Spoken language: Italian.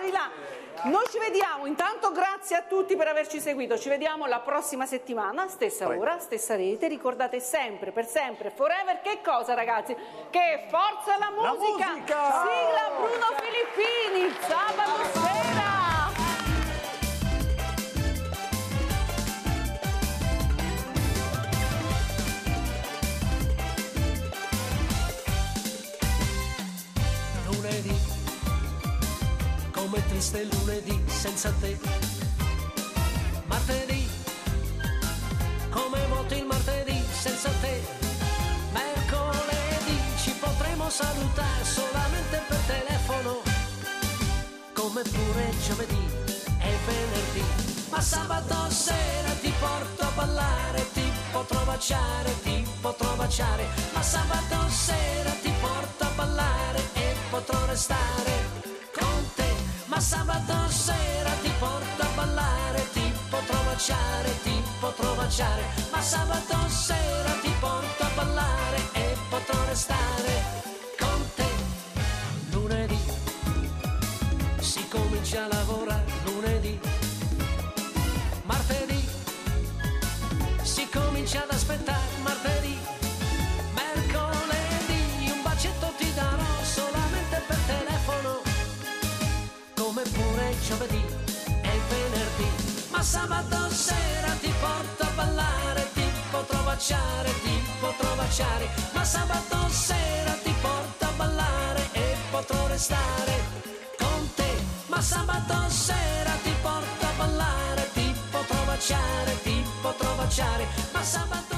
di là. Noi ci vediamo, intanto grazie a tutti per averci seguito, ci vediamo la prossima settimana, stessa ora, stessa rete, ricordate sempre, per sempre, forever, che cosa ragazzi? Che forza la musica! Sigla Bruno Filippini, sabato sera! Lunedì, come triste lunedì senza te. Martedì, come vuoto il martedì senza te. Mercoledì ci potremo salutare solamente per telefono, come pure giovedì e venerdì. Ma sabato sera ti porto a ballare, ti potrò baciare, ti potrò baciare. Ma sabato sera ti porto a ballare e potrò restare con te. Ma sabato sera ti porto a ballare, ti potrò baciare, ti potrò baciare. Ma sabato sera ti porto a ballare e potrò restare con te. Lunedì si comincia a lavorare, lunedì. Martedì si comincia ad aspettare, martedì. Mercoledì un bacetto ti darò solamente per telefono, come pure giovedì e venerdì. Ma sabato sera ti porto a ballare, ti potrò baciare, ti potrò baciare. Ma sabato sera ti porto a ballare e potrò restare con te. Ma sabato sera ti porto a ballare, ti potrò baciare, ti potrò baciare. Ma sabato